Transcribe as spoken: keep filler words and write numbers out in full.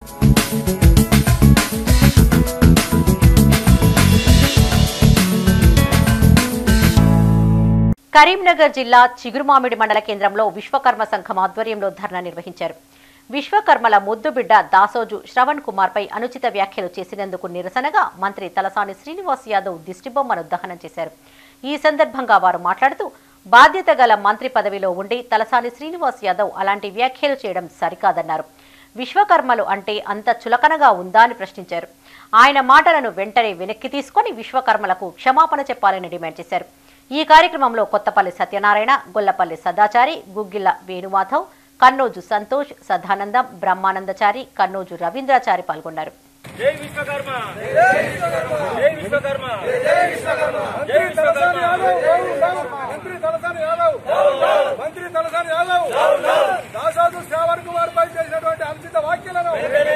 కరీంనగర్ జిల్లా చిగురుమామిడి మండల కేంద్రంలో విశ్వకర్మ సంఘం ఆధ్వర్యంలో ధర్నా నిర్వహించారు. విశ్వకర్మల ముద్దుబిడ్డ దాసోజు శ్రవణ్ కుమార్ పై అనుచిత వ్యాఖ్యలు చేసినందుకు నిరసనగా మంత్రి తలసాని శ్రీనివాస్ యాదవ్ దిష్టిబొమ్మను దహనం చేశారు. ఈ సందర్భంగా వారు మాట్లాడుతూ బాధ్యత గల మంత్రి పదవిలో ఉండి తలసాని శ్రీనివాస్ యాదవ్ అలాంటి వ్యాఖ్యలు చేయడం సరికాదన్నారు. విశ్వకర్మలు అంటే అంత చులకనగా ఉందా అని ప్రశ్నించారు. ఆయన మాటలను వెంటనే వెనక్కి తీసుకుని విశ్వకర్మలకు క్షమాపణ చెప్పాలని డిమాండ్ చేశారు. ఈ కార్యక్రమంలో కొత్తపల్లి సత్యనారాయణ, గొల్లపల్లి సదాచారి, గుగ్గిళ్ల వేణుమాధవ్, కన్నోజు సంతోష్, సదానందం, బ్రహ్మానందచారి, కన్నోజు రవీంద్రాచారి పాల్గొన్నారు. జై విశ్వకర్మ, జై విశ్వకర్మ, జై విశ్వకర్మ, జై విశ్వకర్మ, జై విశ్వకర్మ. మంత్రి తలసాని యాదవ్, మంత్రి తలసాని యాదవ్ దాసోజు శ్రవణ్ కుమార్ పై చేసినటువంటి అనుచిత వ్యాఖ్యలను